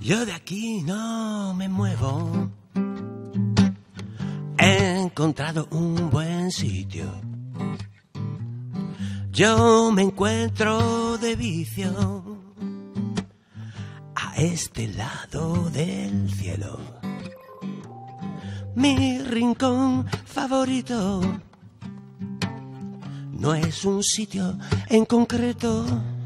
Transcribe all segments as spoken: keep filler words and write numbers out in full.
Yo de aquí no me muevo. He encontrado un buen sitio. Yo me encuentro de vicio a este lado del cielo. Mi rincón favorito no es un sitio en concreto,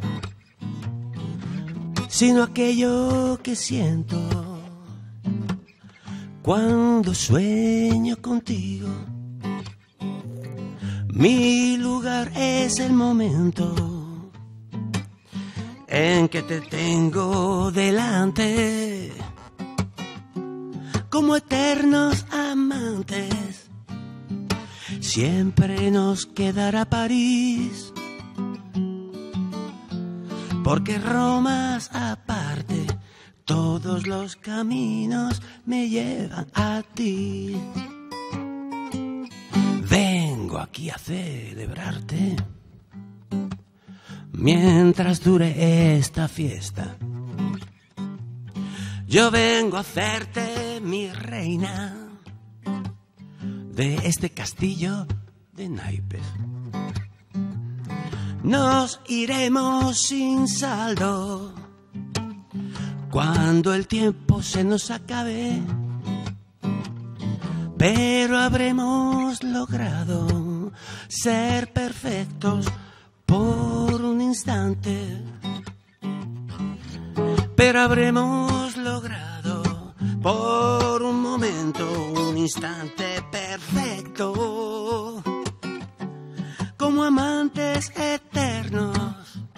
sino aquello que siento cuando sueño contigo. Mi lugar es el momento en que te tengo delante, como eternos amantes. Siempre nos quedará París, porque Romas aparte, todos los caminos me llevan a ti. Vengo aquí a celebrarte mientras dure esta fiesta. Yo vengo a hacerte mi reina de este castillo de naipes. Nos iremos sin saldo cuando el tiempo se nos acabe, pero habremos logrado ser perfectos por un instante. Pero habremos logrado por un momento un instante perfecto, como amantes eternos.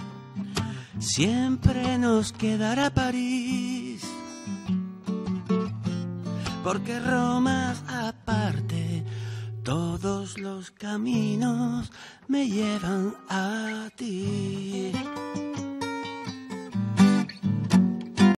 Siempre nos quedará París, porque Romas aparte, todos los caminos me llevan a ti.